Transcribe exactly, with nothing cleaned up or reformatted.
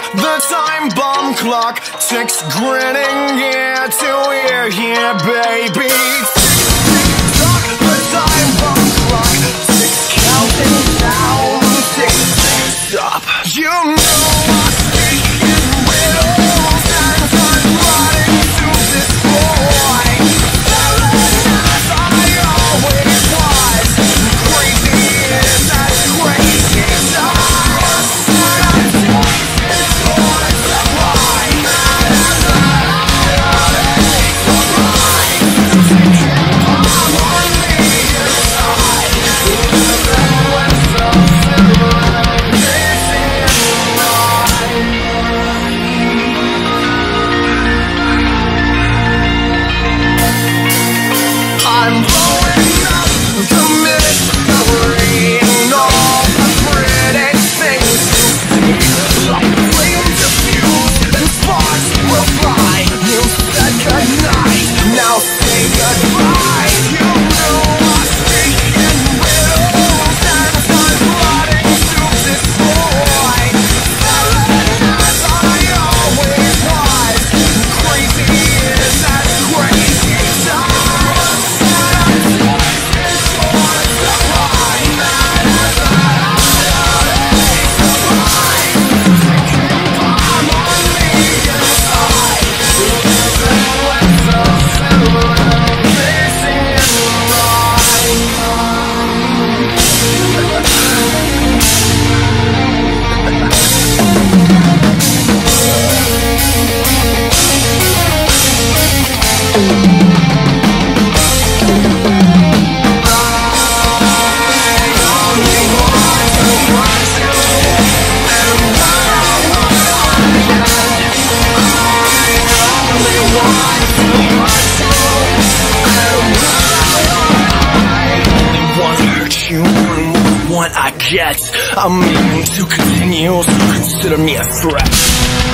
The time bomb clock ticks, grinning ear to ear here, baby. Tick-tock, the time bomb clock ticks, counting down. Tick-tick-stop. You know I speak in riddles, and I'm running to destroy. As I always was, crazy is that crazy time. I get, I'm meaning to continue, so consider me a threat.